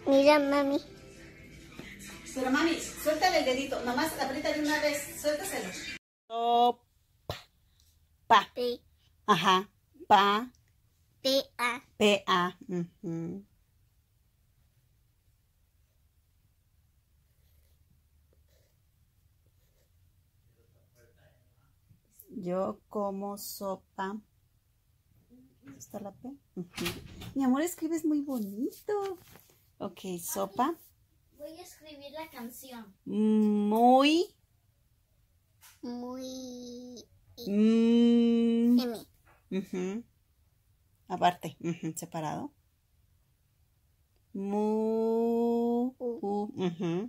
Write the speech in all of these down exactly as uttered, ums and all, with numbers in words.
Mira, mami. Pero mami, suéltale el dedito. Nomás apriétale una vez. Suéltaselo. Sopa. Pa. P. Ajá. Pa. P. A. P. A. Uh-huh. Yo como sopa. ¿Está la P? Uh-huh. Mi amor, escribes muy bonito. Ok, sopa. Voy a escribir la canción. Muy. Muy. Mm, M. uh-huh. Aparte, uh-huh, separado. Mu. Uh, uh-huh.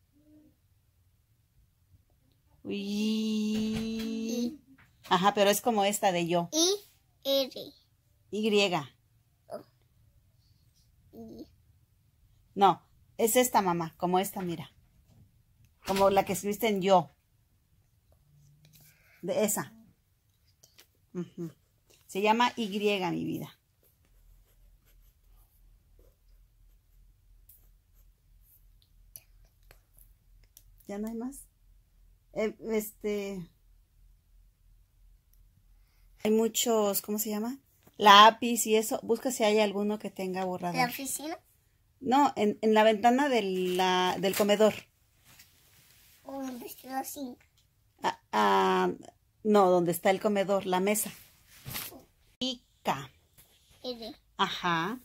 Y. Ajá, pero es como esta de yo. I. R. Y. Oh. I. No, es esta, mamá, como esta, mira. Como la que escribiste en yo. De esa. Uh-huh. Se llama Y, mi vida. ¿Ya no hay más? Eh, este... Hay muchos, ¿cómo se llama? Lápiz y eso. Busca si hay alguno que tenga borrador. ¿La oficina? No, en, en la ventana de la, del comedor. ¿O donde está así? Ah, ah, no, donde está el comedor, la mesa. Ica. R. Ajá.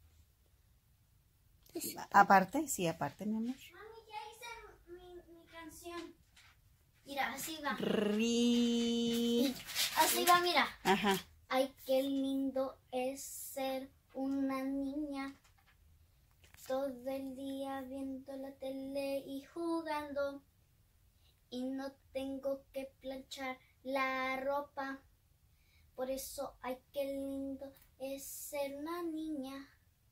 Aparte, sí, aparte, mi amor. Mami, ya hice mi, mi canción. Mira, así va. Ri. Así va, mira. Ajá. Ay, qué lindo es ser una niña. Todo el día viendo la tele y jugando. Y no tengo que planchar la ropa. Por eso, ay, qué lindo es ser una niña.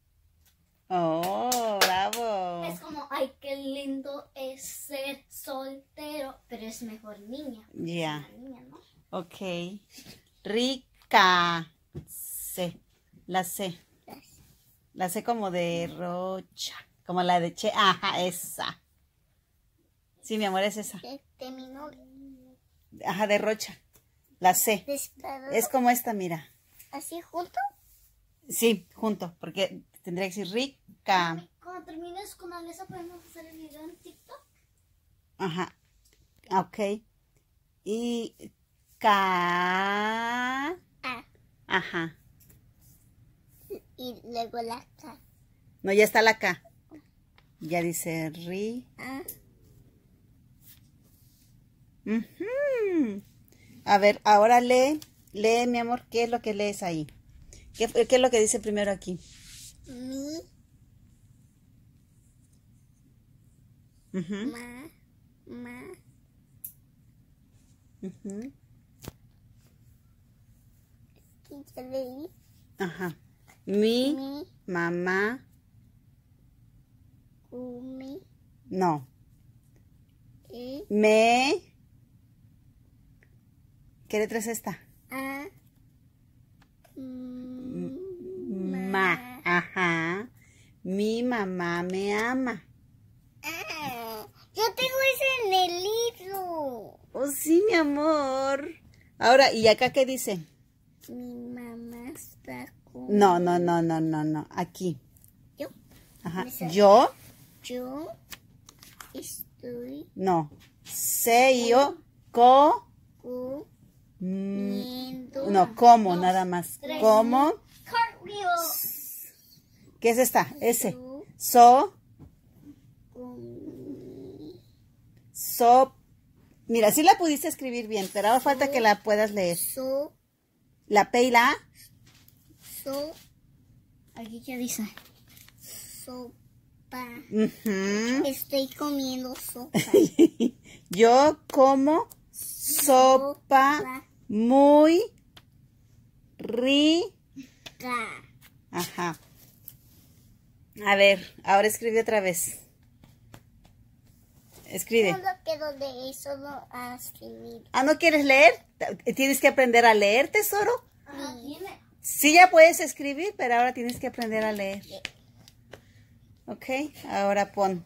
Oh, bravo. Es como, ay, qué lindo es ser soltero. Pero es mejor niña. Ya. Yeah. Niña, ¿no? Ok. Rica. C. La C. La C como de rocha. Como la de che. Ajá, esa. Sí, mi amor, es esa. De, de mi nombre. Ajá, de rocha. La C. Desparado. Es como esta, mira. ¿Así junto? Sí, junto, porque tendría que decir rica. Cuando termines con Alesa, podemos hacer el video en TikTok. Ajá. Ok. Y K. A. Ajá. Y luego la K. No, ya está la K. Ya dice ri. A. Uh-huh. A ver, ahora lee. Lee, mi amor, ¿qué es lo que lees ahí? ¿Qué, qué es lo que dice primero aquí? Mi. Uh-huh. Ma. Ma. Uh-huh. ¿Qué ya leí? Ajá. Mi, Mi. mamá. Umi. No. E. Me. ¿Qué letra es esta? A. M, Ma. Ajá. Mi mamá me ama. Ah, yo tengo ese en el libro. Oh, sí, mi amor. Ahora, ¿y acá qué dice? Mi mamá está con... No, no, no, no, no, no. Aquí. Yo. Ajá. ¿Me sale? Yo. Yo estoy No. Se, yo, co. comiendo. Mm, no, como, nada más. tres, Como. Cartwheels. ¿Qué es esta? S. Yo So. comí. So. Mira, sí la pudiste escribir bien, pero ahora falta que la puedas leer. So. La P y la A. So. Aquí ya dice. Sopa. Uh-huh. Estoy comiendo sopa. Yo como sopa, Sopa. muy rica. Ca. Ajá. A ver, ahora escribe otra vez. Escribe. Solo quedo de eso solo a escribir. Ah, ¿no quieres leer? Tienes que aprender a leer, tesoro. Ah, Sí, ya puedes escribir, pero ahora tienes que aprender a leer. Ok, ahora pon.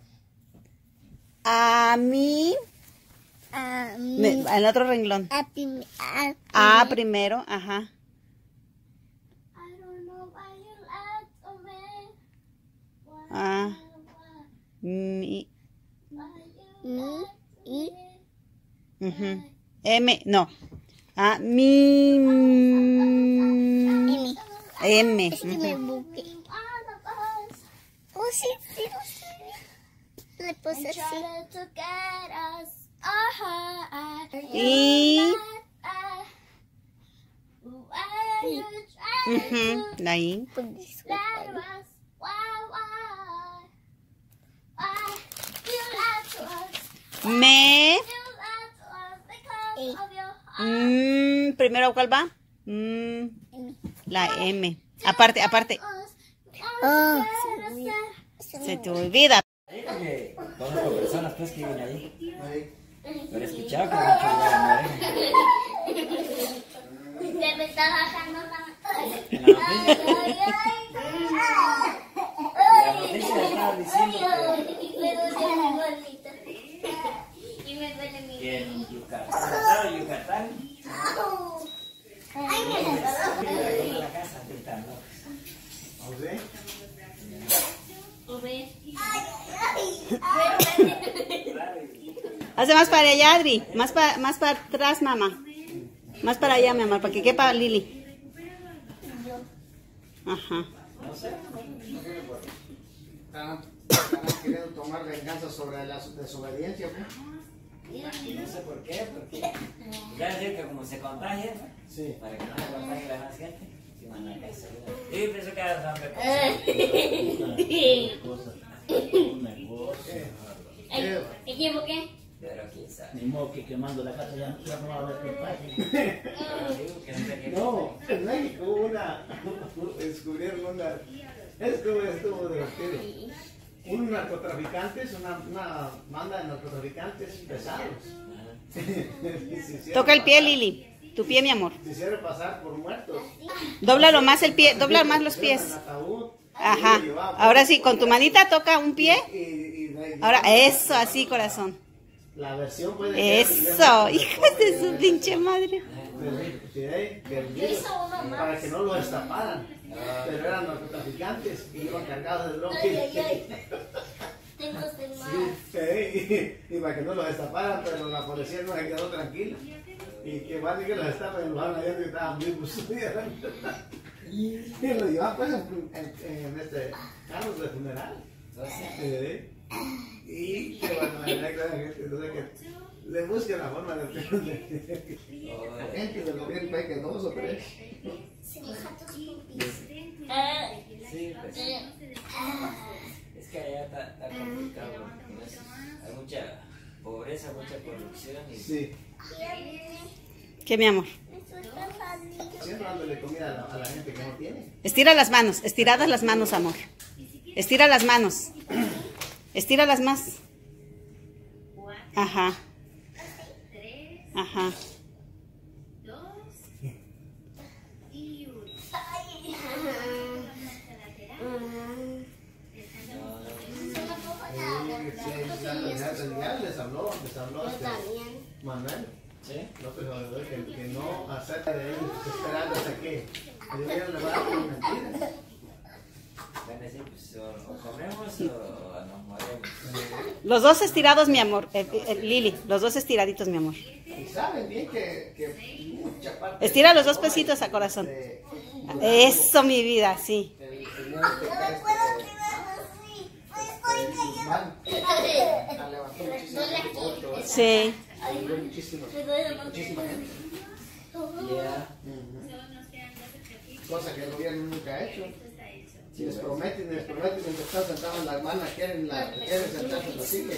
A mí. A Me, mí. el otro renglón. A, prim- a, A primero, ajá. A. Mi. Mi. Y. Ujú. M, no. A mi. M. M. Es que ujú. me buque. Oh, sí, sí, sí. Le puse así. Y. Ujú, la I. Me. Mm, primero, ¿cuál va? Mm, la M. Aparte, aparte. Oh, Se te olvida. Porque conozco personas pues que viven ahí. Pero he escuchado que mucho lugar en me está bajando la... la noticia. La noticia estaba diciendo Y me duele mi... que en Yucatán, estaba en Yucatán, en la casa gritando. Hace más para allá, Adri. Más para, más para atrás, mamá. Más para allá, mi amor, para que quepa Lili. Ajá. Están, están queriendo tomar venganza sobre la desobediencia, ¿no? No sé por qué, porque ya decir que como se contagia, Sí. para que no se contagie la más gente, si van a casa. Yo pienso que era hambre. ¿Me equivoqué? Pero quién sabe. Ni modo que quemando la casa ya, ya no va a haber que pase. Digo que no sé qué. No, en México una, descubrieron una, estuvo, estuvo divertido. Un narcotraficante, una, una banda de narcotraficantes pesados. Se hicieron Toca el pie, pasar- Lili. Tu pie, mi amor. Se hicieron pasar por muertos. Dóblalo más el pie, dobla más los pies. Pusieron en ataúd, Ajá. y lo llevaban Ahora por- sí, con tu manita toca un pie. Y, y, y- Ahora, eso, así, corazón. La versión fue de Eso, hijas de su pinche madre. para que no lo destaparan. Pero eran narcotraficantes y iban cargados de droga. Tengo más. Sí, y, y para que no lo destaparan, pero la policía no se quedó tranquila. Y que van y que lo destapan y lo van allá que estaban vivos. Y lo llevan pues en, en, en este carros de funeral. Sí. Y que van a la gente, entonces que le busquen la forma de la gente del gobierno país que dos o tres. Sí, pues, es que allá está, está complicado. ¿No? Hay mucha pobreza, mucha corrupción. Y... Sí, ¿Qué, mi amor? siempre dándole comida a la, a la gente que no tiene. Estira las manos, estiradas las manos, amor. Estira las manos. Estira las más. Ajá. Ajá. Ya les habló, les habló este Manuel. ¿Sí? López Obrador, que, que no acerca de ellos, esperando hasta que el gobierno le va a dar una mentira. Van a decir, pues, o, o comemos o nos morimos. Los dos estirados, mi amor. Eh, eh, Lili, los dos estiraditos, mi amor. Y saben bien que, que mucha parte. Estira los dos pesitos a corazón. de- Eso, mi vida, sí. del señor este, este, Guzmán, ha levantado muchísimo votos, Sí. ayudó muchísimo, muchísima gente. Ya. Cosa que el gobierno nunca ha hecho. Si les prometen, les prometen, mientras están sentados en la hermana, quieren, la, quieren sentarse en la silla.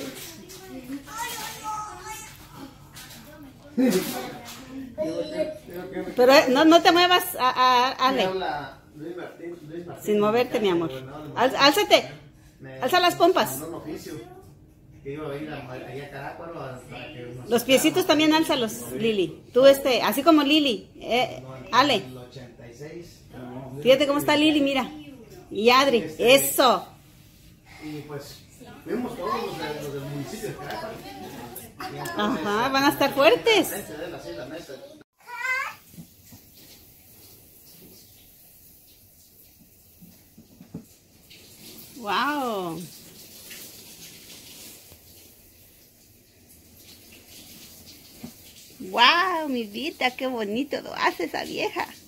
Pero eh, no, no te muevas, a, a, Ale. Habla Luis Martín, Luis Martín, Sin moverte, mi amor. gobernador de Al- Monterrey. álzate. Me- Alza las pompas. me mandó un oficio que iba a ir a- allá a Carácuaro a- para que nos- Los piecitos también álzalos, Lili. Tú, este, así como Lili. Eh, Ale. En el ochenta y seis. Fíjate cómo está Lili, mira. Y Adri. Eso. y pues fuimos todos los, de, los del municipio de Caracas. Ajá, van a estar fuertes. Wow. Wow, mi vida, qué bonito lo hace esa vieja.